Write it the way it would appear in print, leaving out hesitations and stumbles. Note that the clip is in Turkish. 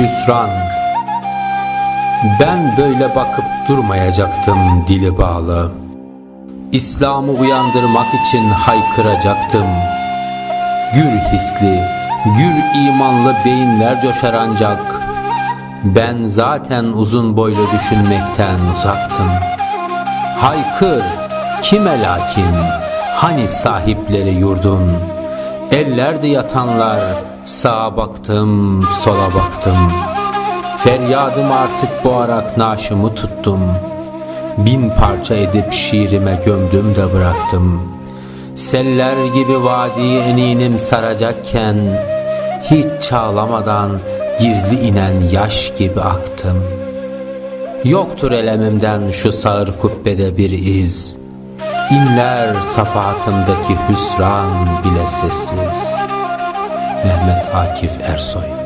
hüsran. Ben böyle bakıp durmayacaktım dili bağlı. İslam'ı uyandırmak için haykıracaktım. Gür hisli, gür imanlı beyinler coşar ancak. Ben zaten uzun boylu düşünmekten uzaktım. Haykır, kime lakin, hani sahipleri yurdun? Ellerde yatanlar, sağa baktım, sola baktım. Feryadım artık boğarak naşımı tuttum. Bin parça edip şiirime gömdüm de bıraktım. Seller gibi vadi eninim saracakken, hiç çağlamadan gizli inen yaş gibi aktım. Yoktur elemimden şu sağır kubbede bir iz. İnler safahatımdaki hüsran bile sessiz. Mehmet Akif Ersoy.